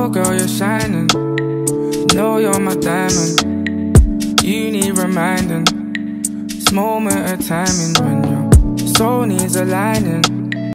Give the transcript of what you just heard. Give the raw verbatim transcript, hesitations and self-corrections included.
Oh girl, you're shining. You know you're my diamond. You need reminding. This moment of timing when your soul needs aligning.